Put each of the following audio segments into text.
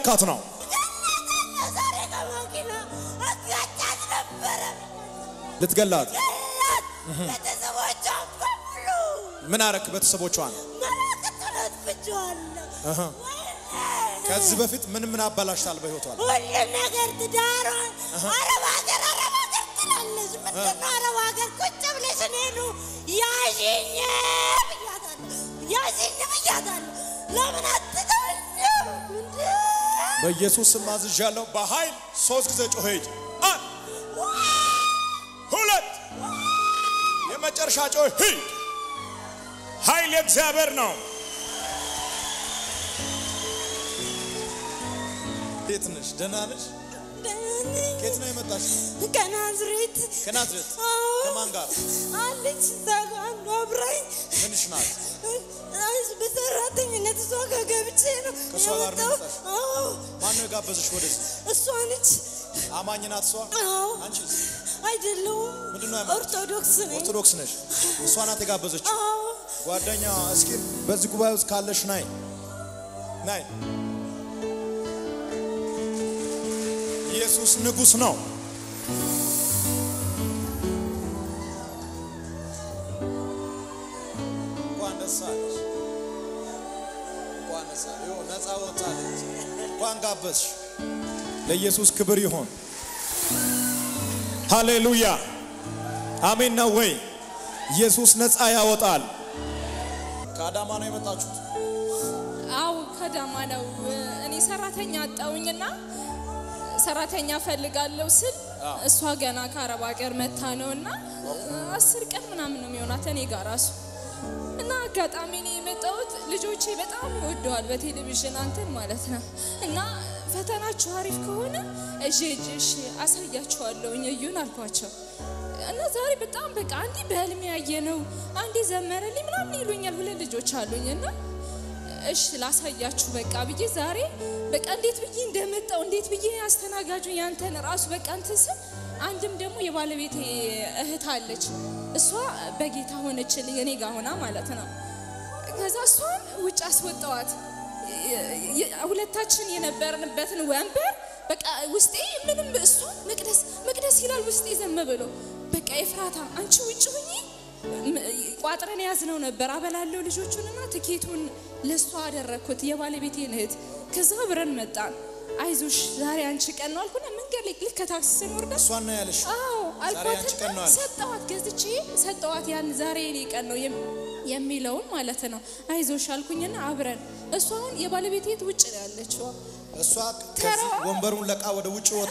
እያረካት ነው ልትገላት ምን አረክ በተሰቦቿን ከዚህ በፊት ምን አባላሽታል በህይወቷ ሁሉ ነገር ትዳሯን አረብ ሀገር ትላለች ምንድነው አረብ ሀገር ቁጭ ብለሽ እኔኑ ያዥኝ ብያታለሁ ለምን አትተውኝም በኢየሱስ ስም አዝዣለሁ በኃይል 3 ጊዜ ጮህ ሂድ 1 2 የመጨረሻ ጮህ ሂድ ኃይል የእግዚአብሔር ነው ቤትነሽ ደህና ነሽ ከየት ነው የመጣሽው ከናዝሬት ከማን ጋር አለች ታጋን አብራኝ ምንሽ ናት በሰራተኝነት እሷ ጋር ገብቼ ነው ከሷ ጋር ነው ማን ነው የጋበዘሽ ወደዚህ እሷ ነች አማኝ ናት እሷ አንቺስ አይደለም ምንድነው ኦርቶዶክስ ነሽ እሷ ናት የጋበዘች ጓደኛ እስኪ በዚህ ጉባኤ ውስጥ ካለሽ ናይ ኢየሱስ ንጉስ ነው ቋንደሳለሽ ነፃ ወጣለች ቋንጋበሽ ለኢየሱስ ክብር ይሁን ሃሌሉያ አሜን ነው ወይ ኢየሱስ ነፃ ያወጣል ከአዳማ ነው የመጣችሁት አው ከአዳማ ነው እኔ ሰራተኛ አጣውኝና ሰራተኛ ፈልጋለሁ ስል እሷ ገና ከአረብ ሀገር መታ ነውና 10 ቀን ምናምን ነው የሚሆናት እኔ ጋር ራሱ እና አጋጣሚ ነው የመጣሁት ልጆቼ በጣም ወደዋል በቴሌቪዥን አንተን ማለት ነው እና ፈተናችሁ አሪፍ ከሆነ እሺ አሳያችኋለሁ እዩን አልኳቸው እና ዛሬ በጣም በቃ አንዲ በህልም ያየነው አንዲ ዘመረልኝ ምናምን ይሉኛል ሁለት ልጆች አሉኝና እሺ ላሳያችሁ በቃ ብዬ ዛሬ በቃ እንዴት ብዬ እንደመጣው እንዴት ብዬ አስተናጋጁ ያንተን ራሱ በቃ እንተስ አንድም ደግሞ የባለቤቴ እህት አለች እሷ በጌታ ሆነችልኝ እኔ ጋር ሆና ማለት ነው ከዛ እሷን ውጭ አስወጣዋት ሁለታችን የነበርንበትን ወንበር በቃ ውስጤ ምንም እሷ መቅደስ ይላል ውስጤ ዘመበሎ በቃ ኤፍራታ አንቺ ውጭ ሁኚ ቋጥረን ያዝነው ነበር አበላለው ልጆቹንና ትኬቱን ለሷ አደረኩት የባለቤቴን እህት ከዛ ብረን መጣን አይዞሽ ዛሬ አንቺ ቀን ነው አልኩና መንገድ ላይ ከታክሲ ስንወርድ እሷን ነው ያለሽ ዛሬ አንቺ ቀን ነው ሰጣዋት ገዝቼ ሰጣዋት ያን ዛሬ እኔ ቀን ነው የሚለውን ማለት ነው አይዞሽ አልኩኝና አብረን እሷን የባለቤቴ እህት ውጭ ነው ያለችው እሷ ወንበሩን ለቃ ወደ ውጭ ወጣ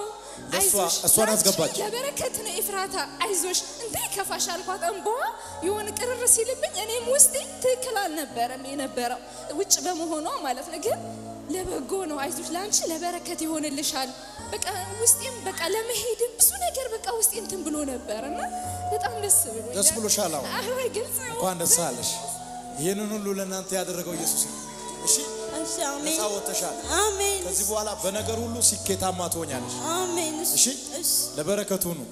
እሷን አስገባች ለበረከት ነው ኤፍራታ አይዞሽ እንዴ ከፋሽ አልኳት እንባ የሆነ ቅርር ሲልብኝ እኔም ውስጤ ትክክል አልነበረም የነበረው ውጭ በመሆኗ ማለት ነው ግን ለበጎ ነው አይዞሽ ላንቺ ለበረከት ይሆንልሻል በቃ ውስጤም በቃ ለመሄድ ብዙ ነገር በቃ ውስጤ እንትን ብሎ ነበርና በጣም ደስ ብሎሻል አሁን ግልጽ ነው እንኳን ደስ አለሽ ይሄንን ሁሉ ለእናንተ ያደረገው ኢየሱስ ነው እሺ አሜን ተሳወተሻል አሜን ከዚህ በኋላ በነገር ሁሉ ሲኬታማ ትሆኛለሽ አሜን እሺ ለበረከቱ ነው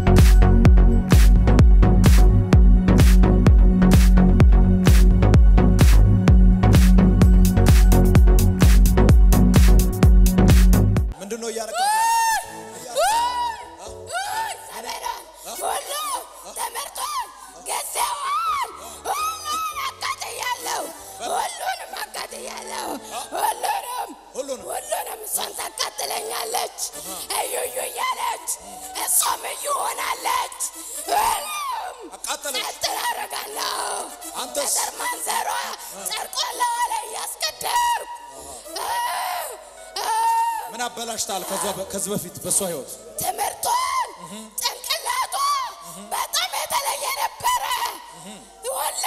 ምንድነው ያረካው ሁሉንም እሷን ታቃጥለኛለች እዩ ያለች እሷም ይሆናለች አቃጥላለሁ አንተስ ማንዘሯ ጨርቆላ ላይ ያስቀደር ምን አበላሽታል ከዚህ በፊት በሷ ህይወት ትምርቷን ጭንቅላቷ በጣም የተለየ ነበረ ሁሉ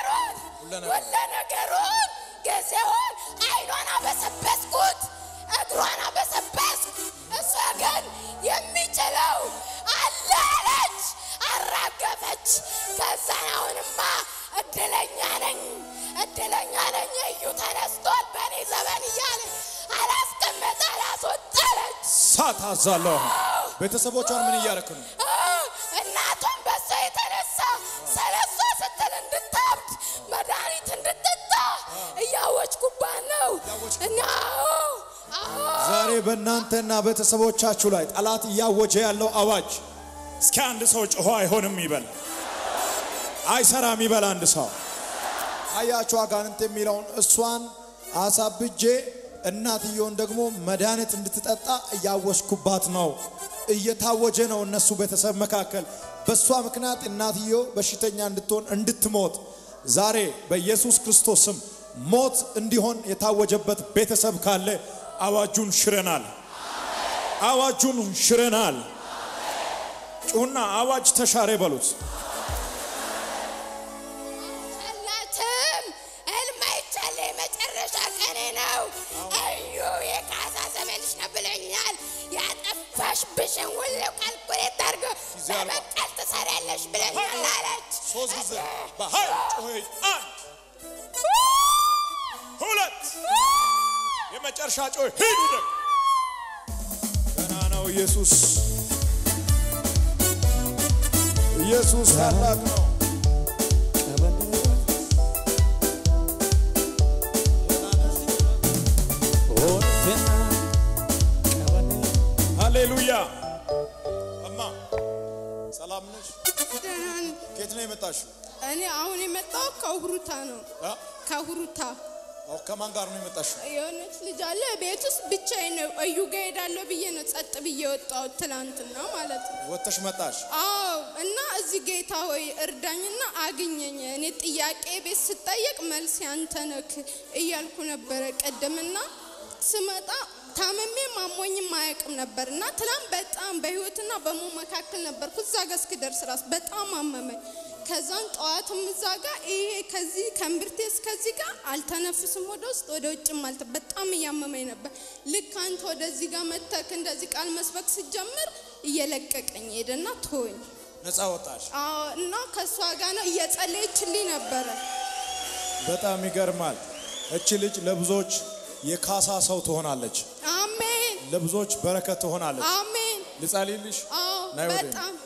ነገሩን ገዘውን አይኗን አበሰበስኩት እግሯን አበሰበስኩ እሷ ግን የሚችለው አለች አራገፈች ከዛ አሁንማ እድለኛ ነኝ እዩ ተነስቷል በኔ ዘመን እያለ አላስቀመጠ አላስወጣለች ሳታዛለሁ ቤተሰቦቿን ምን እያረክ ነው እናቷን በሷ የተነሳ ሰለሷ ስትል እንድታብድ መድኃኒት እንድትጠጣ እያወጭኩባት ነው እና በእናንተና ቤተሰቦቻችሁ ላይ ጠላት ያወጀ ያለው አዋጅ እስኪ አንድ ሰው ጮሆ አይሆንም ይበል አይሰራም ይበል አንድ ሰው አያችሁ አጋንንት የሚለውን እሷን አሳብጄ እናትየውን ደግሞ መድኃኒት እንድትጠጣ ያወስኩባት ነው እየታወጀ ነው እነሱ ቤተሰብ መካከል በሷ ምክንያት እናትየው በሽተኛ እንድትሆን እንድትሞት ዛሬ በኢየሱስ ክርስቶስ ስም ሞት እንዲሆን የታወጀበት ቤተሰብ ካለ አዋጁን ሽረናል አዋጁን ሽረናል ጩና አዋጅ ተሻረ በሉት ሰላተም elmayቻለ መጨረሻ ቀኔ ነው አዩ የካሳ ዘመንሽ ነብለኛል ያጠፋሽ ብሽን ሁሉ ካልኩሌት አድርጎ በመቀል ትሰሪያለሽ ብለኛል አለች ሶስት ጊዜ በኃይል ጮኸ አንድ ሁለት የመጨረሻ ጮኸ ሂዱ ደግ ገና ነው ኢየሱስ ታላቅ ነው ሃሌሉያ አማ ሰላም ነሽ ከየት ነው የመጣሽው እኔ አሁን የመጣው ከሁሩታ ነው ከሁሩታ ከማን ጋር ነው የመጣሽው የሆነች ልጅ አለ ቤት ውስጥ ብቻዬን ነው እዩ ጋር ሄዳለሁ ብዬ ነው ጸጥ ብዬ ወጣው ትላንትና ማለት ነው ወጥተሽ መጣሽ አዎ እና እዚህ ጌታ ሆይ እርዳኝና አግኘኝ እኔ ጥያቄ ቤት ስጠየቅ መልስ ያንተ ነክ እያልኩ ነበር ቀደምና ስመጣ ታመሜ ማሞኝ ማያቅም ነበርና ትላም በጣም በህይወትና በሞት መካከል ነበርኩ እዛ ጋር እስክደርስ ራስ በጣም አመመኝ ከዛን ጧትም እዛ ጋር ይሄ ከዚህ ከምብርቴ እስከዚህ ጋር አልተነፍስም ወደ ውስጥ ወደ ውጭ ማለት በጣም ያመመኝ ነበር ልክ አንተ ወደዚህ ጋር መተክ እንደዚህ ቃል መስበክ ሲጀምር እየለቀቀኝ ሄደና ተወኝ ነፃ ወጣሽ እና ከሷ ጋር ነው እየጸለየችልኝ ነበር በጣም ይገርማል እቺ ልጅ ለብዙዎች የካሳ ሰው ትሆናለች አሜን ለብዙዎች በረከት ትሆናለች አሜን ልጸልይልሽ በጣም